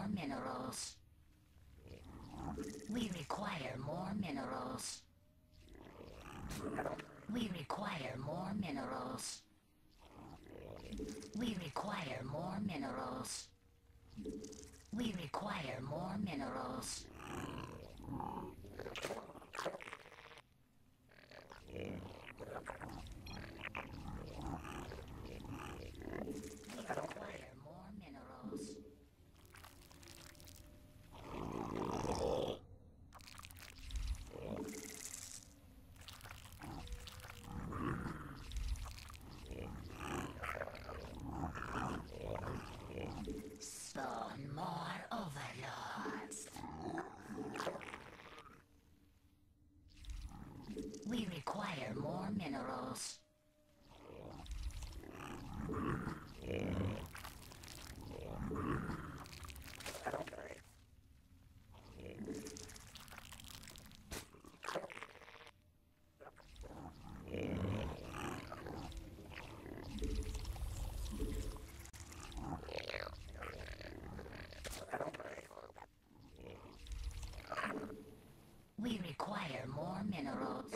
more minerals. We require more minerals. We require more minerals. We require more minerals. We require more minerals. Spawn more overlords. We require more minerals. We require more minerals.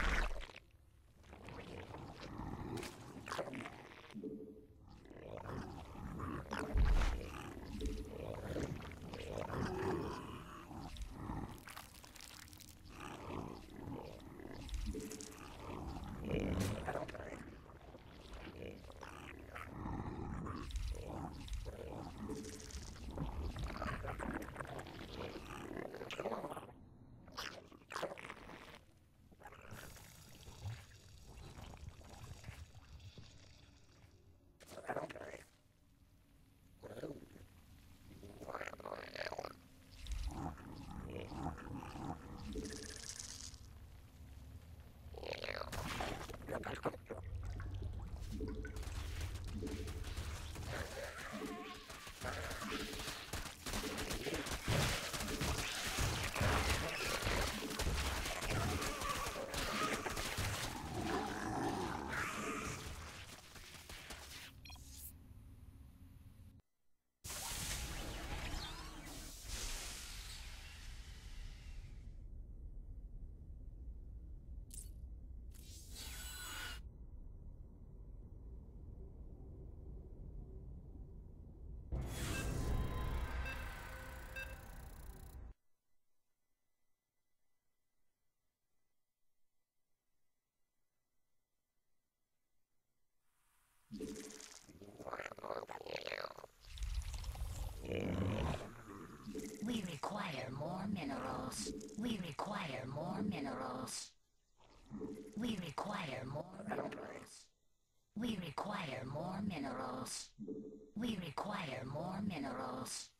We require more minerals. We require more minerals. We require more minerals. We require more minerals. We require more minerals.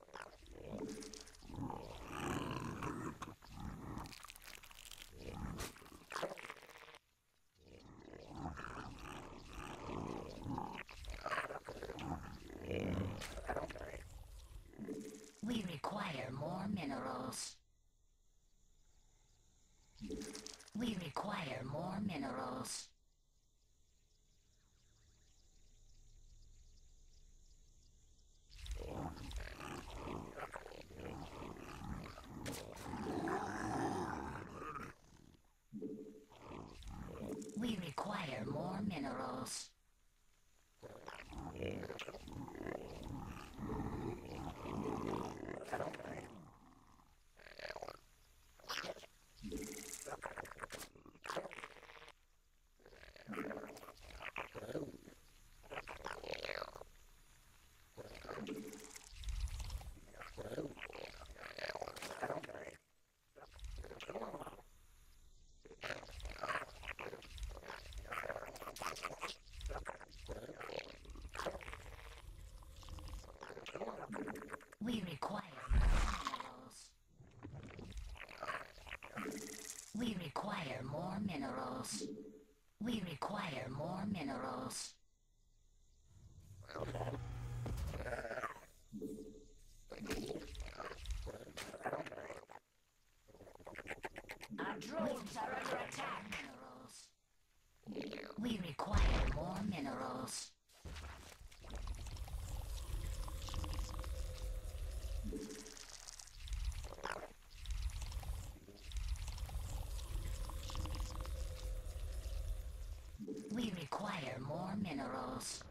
We require more minerals. We require more minerals. We require more minerals. more minerals.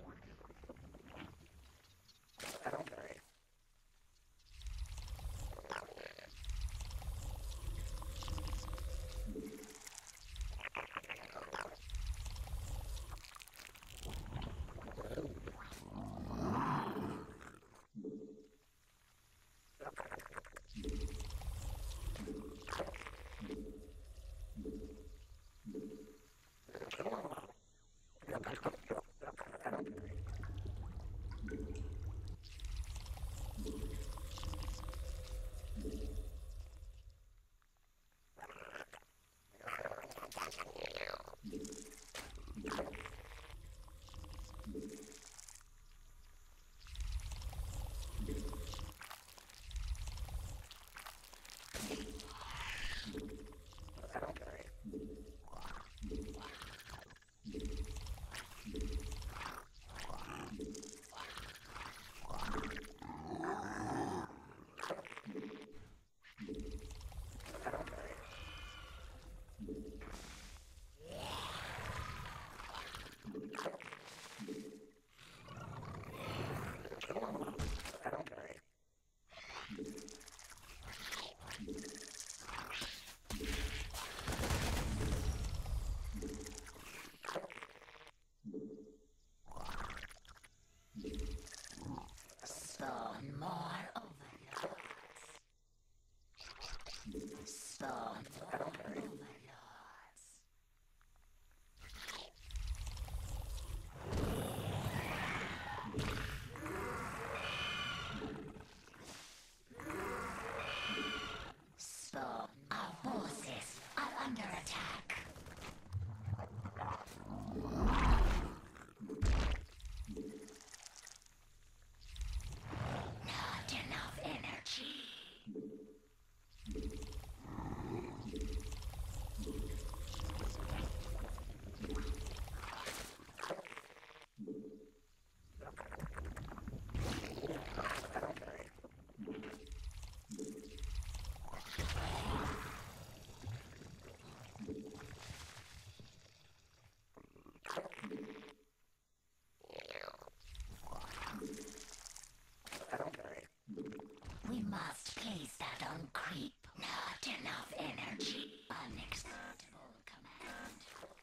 Spawn more overlords. Spawn more overlords. Spawn. Our forces are under attack. Not enough energy. We must place that on creep. Not enough energy. Unacceptable command.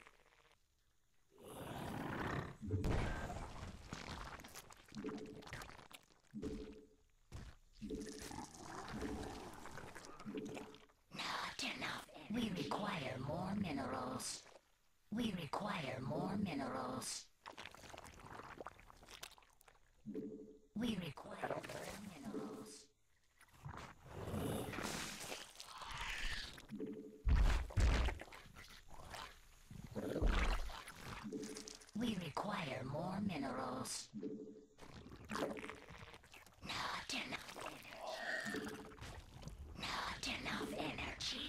Not enough. We require more minerals. We require more minerals. We require more minerals. We require more minerals. Not enough energy. Not enough energy.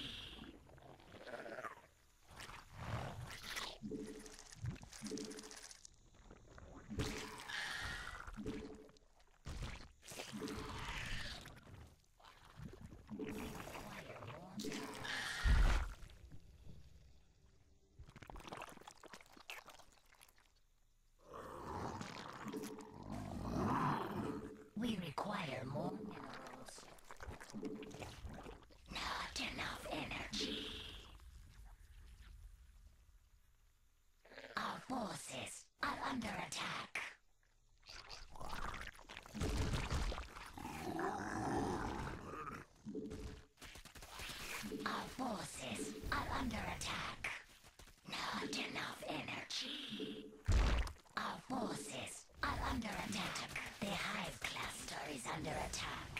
We require more minerals. Not enough energy. Our forces are under attack. Our forces are under attack. Not enough energy. Our forces are under attack. The hive cluster is under attack.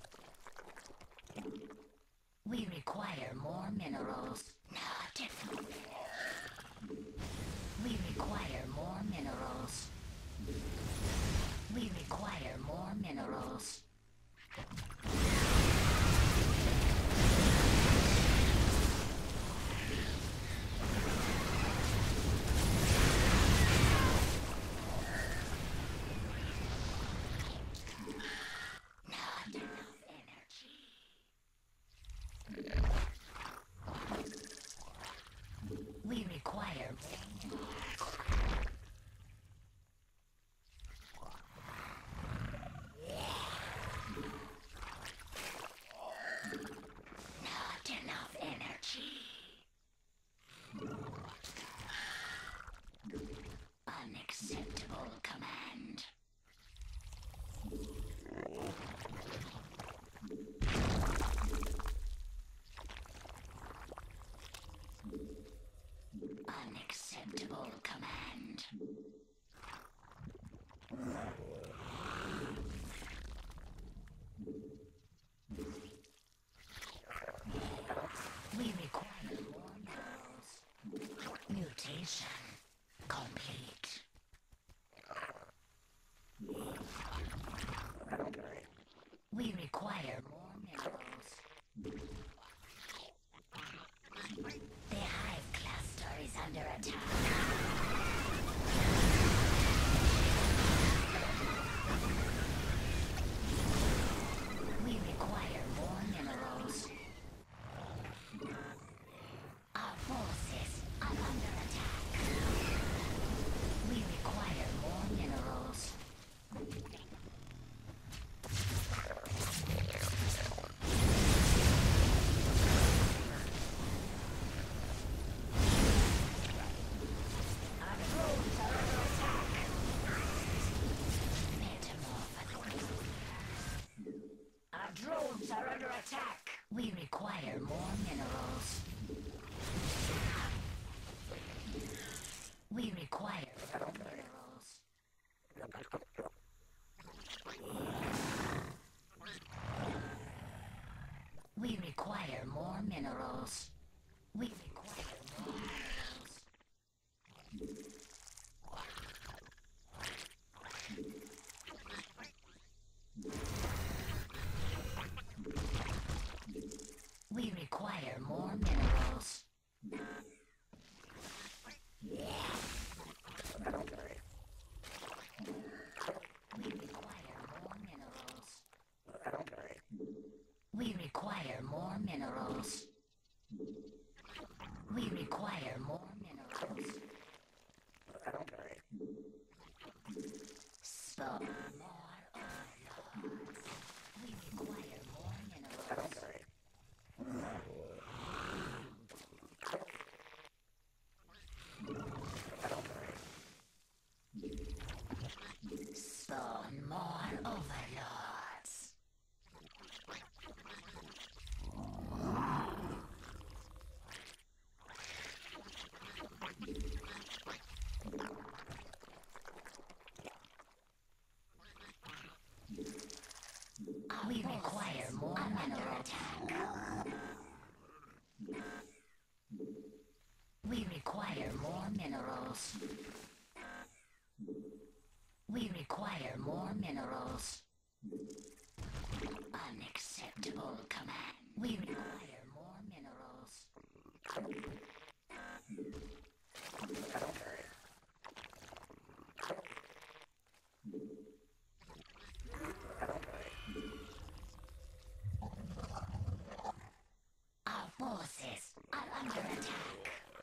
We require more minerals. Not enough energy. We require more minerals. We require more minerals. Not enough energy. We require more minerals. drones are under attack. We require more minerals. We require more minerals. We require more minerals. We require more minerals. We require more minerals. We require more minerals. We require more minerals. Spawn more overlords. We require more minerals. Spawn more overlords. We require more minerals. We require more minerals. We require more minerals. Unacceptable command. We require more minerals. Our forces are under attack.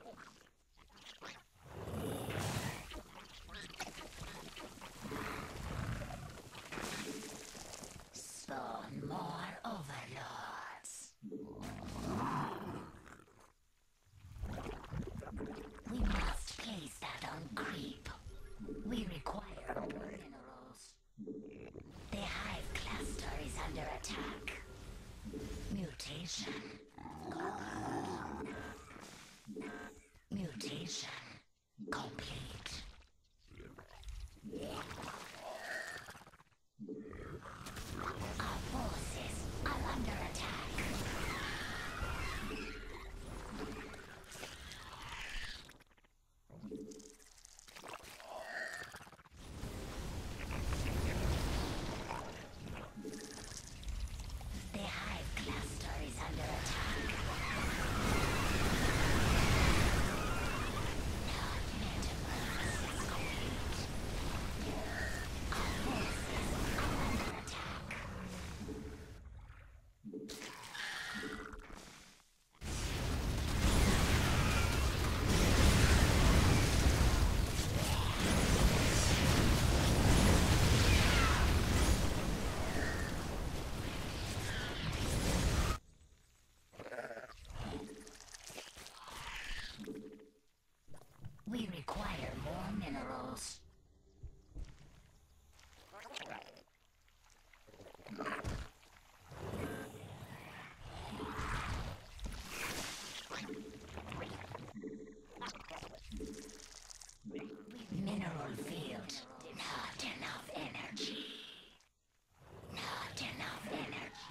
Spawn more overlords. We must place that on creep. We require more minerals. The hive cluster is under attack. Mutation. Mutation complete. Our forces are under attack. The hive cluster is under attack. Metamorphosis complete. Our forces are under attack. We require more minerals. Mineral field. Not enough energy. Not enough energy.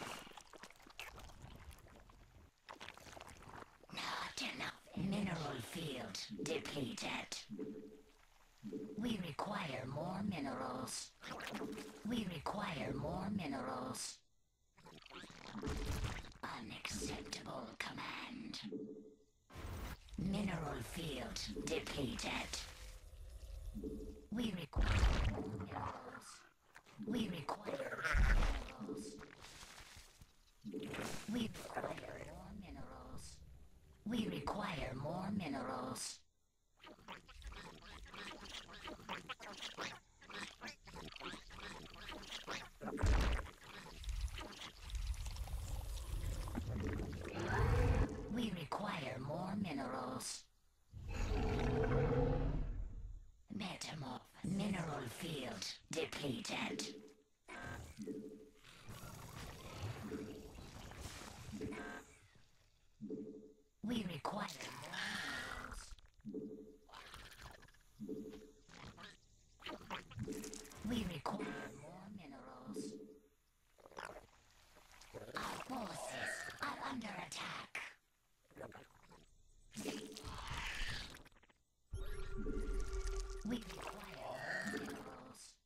Not enough. Mineral field depleted. We require more minerals. We require more minerals. Unacceptable command. Mineral field depleted. We require more minerals. We require more minerals. We require more minerals. We require more minerals. We require more minerals. Metamorph. Mineral field depleted. attack. We require minerals.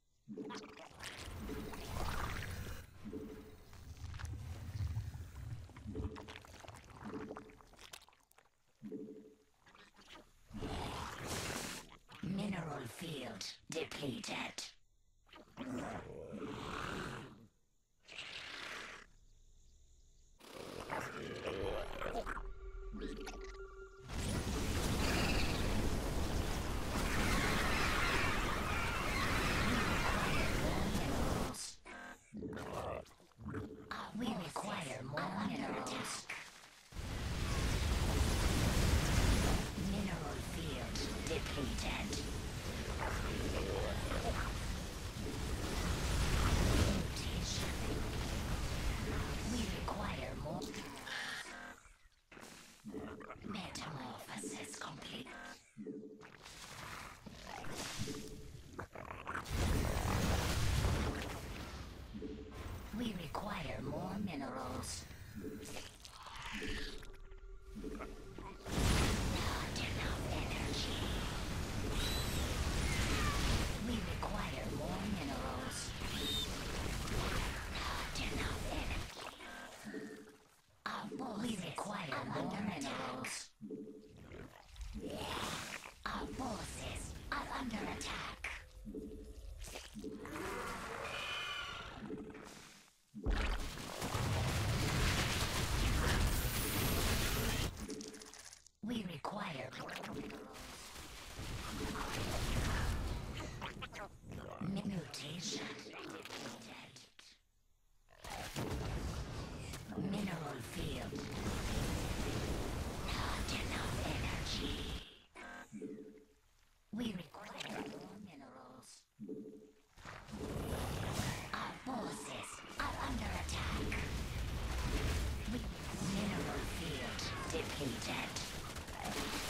Mineral field depleted. We require more minerals. Mineral field depleted. Mutation. We require more. Metamorphosis complete. We require more minerals. Not enough energy. We require more minerals. Not enough energy. We require more minerals. Our forces are under attack. We require mutation. Mineral field. Not enough energy. We require more minerals. Our forces are under attack. Mineral field depleted.